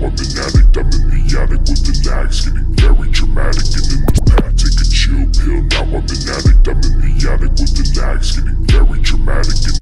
I'm an addict, I'm in the attic with the lags, getting very dramatic. And in the past, take a chill pill. Now I'm an addict, I'm in the attic with the lags, getting very dramatic. And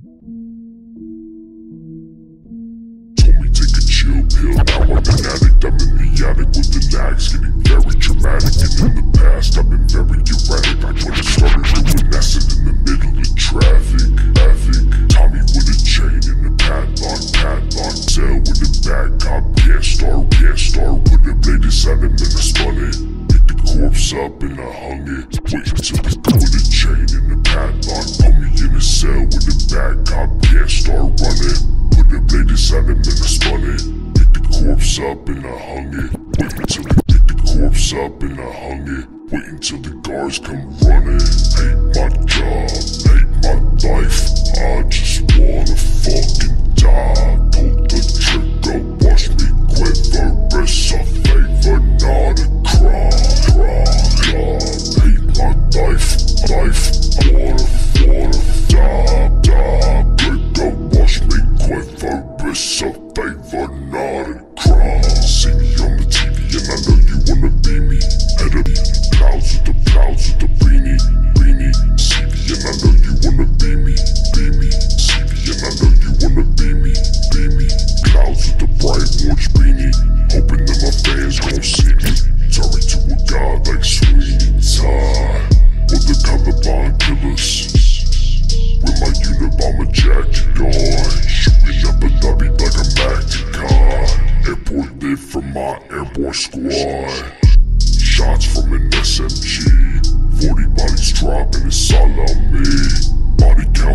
told me take a chill pill. Now I'm an addict, I'm in the attic with the lags, getting very dramatic. And in the past, I've been very erratic. I would've started doing acid in the middle of traffic. Tommy with a chain and a padlock. Cell with a bag, cop can't start. Put the blade inside him and I spun it. Picked the corpse up and I hung it. Waiting till the with a chain and a padlock. Put me in a cell with a bag, cop can't start running. Put the blade inside him and I spun it. Picked the corpse up and I hung it. Waiting till they picked the corpse up and I hung it. Waiting till the guards come running. Hate my job, hate my life. I just wanna fucking die. Pull the trigger, watch me quiver. It's a favor, not a crime. Hate my life. I wanna die. Trigger, watch me quiver. It's a favor, not a crime. See me on the TV and I know you wanna be me. Head up, clouds with the beanie. See me and I know you wanna be me. See me and I know you wanna be me. Clouds with the bright orange beanie. Hoping that my fans gon' see me. Turn me to a god like Sweeney Todd. With the colorblind killers. With my Unabomber jacket on. Shooting up a lobby like a Mac Airport lit from my airborne squad. Shots from an SMG. 40 bodies dropping, it's all on me. Body count,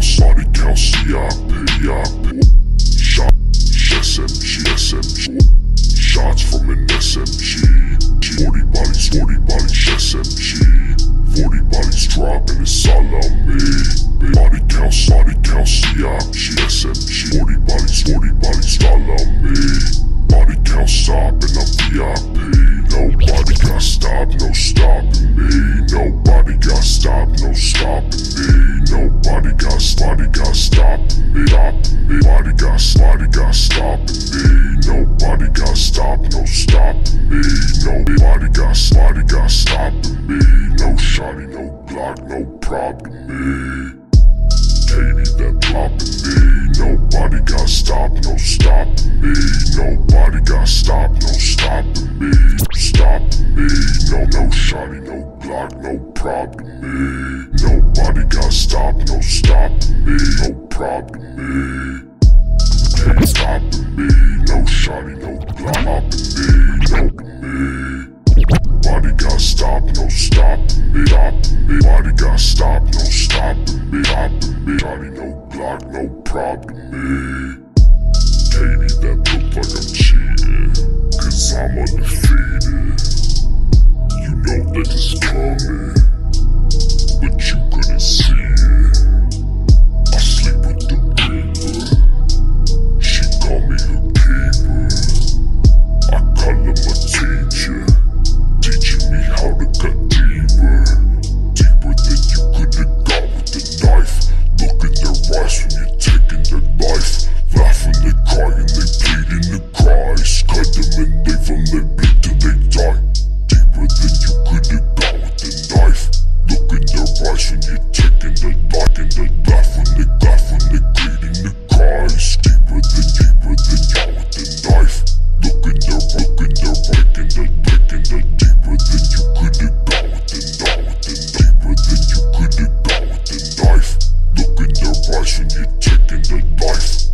CIP. Shot, SMG. Shots from an SMG. 40 bodies, SMG. 40 bodies dropping, it's all on me. Body count, CIP. SMG. 40 bodies, all on me. Body count, stop, and I'm VIP. Nobody got stopped, no stopping me. Nobody got stopped, no stopping me. Nobody got stopping me. Body got stopping me. Nobody got stopped, no stopping me. Nobody got stopping me. No shotty, no Glock, no problem me. Katie that plopping me. Nobody got stopped, no stopping me. Nobody got stopped, no stopping me. No shotty, no Glock, no problem me. Nobody got stopped, no stopping me. No problem me. Katie stopping me. No shotty, no Glock stopping me. Body got stopped, no stopping me. Body got stopped, no stopping me. Shotty, no Glock, no problem me. Katie that look like I'm cheating, 'cause I'm undefeated. You know that it's coming, but you couldn't see it. I sleep with the reaper. She call me her keeper. I call her my teacher, teaching me how to cut deeper than you could've got with the knife. Look in their eyes when you're taking their life. Laughing, they cry and they bleed in the cries. Cut them and leave them, they bleed till they die. Deeper than you could've got with the knife. Look in their eyes when you're taking their life. And they laugh when they bleed in the cries. Deeper than you got with the knife. Look in their deeper than you could've got with the knife. Deeper than you could've got with the knife. Look in their eyes when you're taking their life.